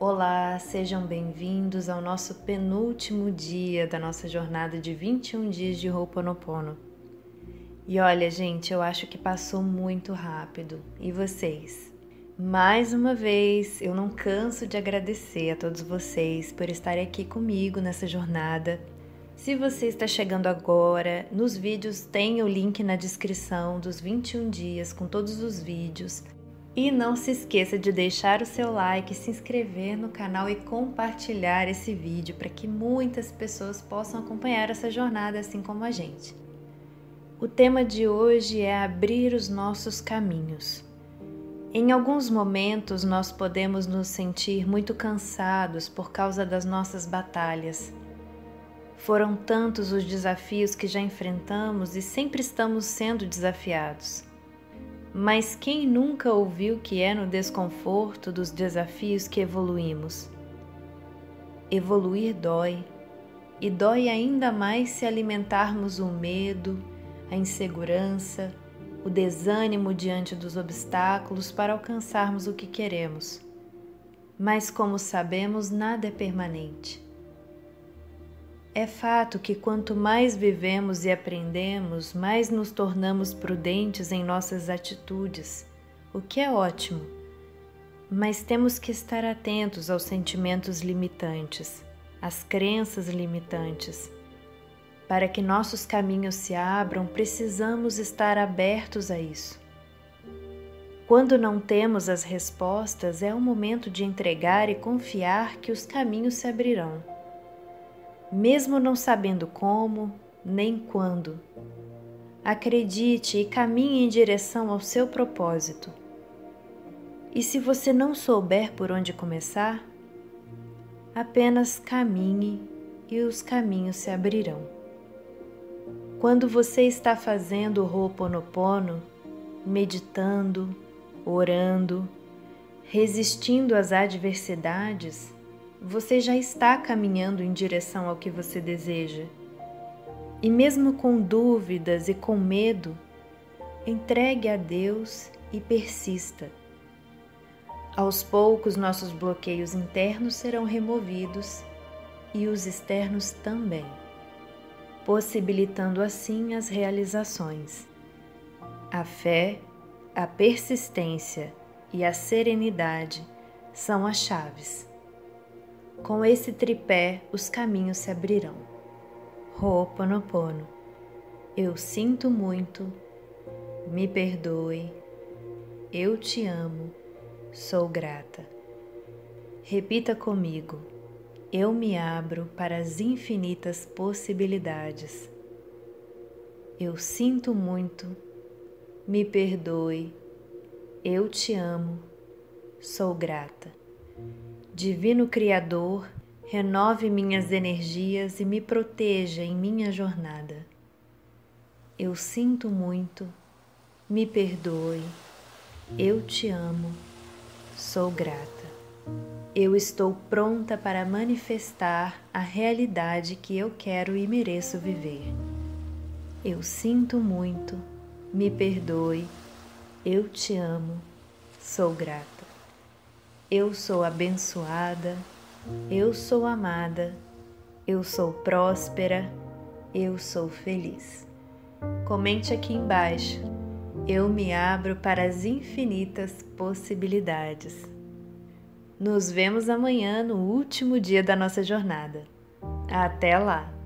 Olá, sejam bem-vindos ao nosso penúltimo dia da nossa jornada de 21 dias de Ho'oponopono. E olha, gente, eu acho que passou muito rápido. E vocês? Mais uma vez, eu não canso de agradecer a todos vocês por estarem aqui comigo nessa jornada. Se você está chegando agora, nos vídeos tem o link na descrição dos 21 dias com todos os vídeos. E não se esqueça de deixar o seu like, se inscrever no canal e compartilhar esse vídeo para que muitas pessoas possam acompanhar essa jornada assim como a gente. O tema de hoje é abrir os nossos caminhos. Em alguns momentos nós podemos nos sentir muito cansados por causa das nossas batalhas. Foram tantos os desafios que já enfrentamos e sempre estamos sendo desafiados. Mas quem nunca ouviu que é no desconforto dos desafios que evoluímos? Evoluir dói, e dói ainda mais se alimentarmos o medo, a insegurança, o desânimo diante dos obstáculos para alcançarmos o que queremos. Mas como sabemos, nada é permanente. É fato que quanto mais vivemos e aprendemos, mais nos tornamos prudentes em nossas atitudes, o que é ótimo. Mas temos que estar atentos aos sentimentos limitantes, às crenças limitantes. Para que nossos caminhos se abram, precisamos estar abertos a isso. Quando não temos as respostas, é o momento de entregar e confiar que os caminhos se abrirão. Mesmo não sabendo como, nem quando. Acredite e caminhe em direção ao seu propósito. E se você não souber por onde começar, apenas caminhe e os caminhos se abrirão. Quando você está fazendo o Ho'oponopono, meditando, orando, resistindo às adversidades, você já está caminhando em direção ao que você deseja. E mesmo com dúvidas e com medo, entregue a Deus e persista. Aos poucos, nossos bloqueios internos serão removidos e os externos também, possibilitando assim as realizações. A fé, a persistência e a serenidade são as chaves. Com esse tripé, os caminhos se abrirão. Ho'oponopono. Eu sinto muito, me perdoe, eu te amo, sou grata. Repita comigo. Eu me abro para as infinitas possibilidades. Eu sinto muito, me perdoe, eu te amo, sou grata. Divino Criador, renove minhas energias e me proteja em minha jornada. Eu sinto muito, me perdoe, eu te amo, sou grata. Eu estou pronta para manifestar a realidade que eu quero e mereço viver. Eu sinto muito, me perdoe, eu te amo, sou grata. Eu sou abençoada, eu sou amada, eu sou próspera, eu sou feliz. Comente aqui embaixo. Eu me abro para as infinitas possibilidades. Nos vemos amanhã no último dia da nossa jornada. Até lá!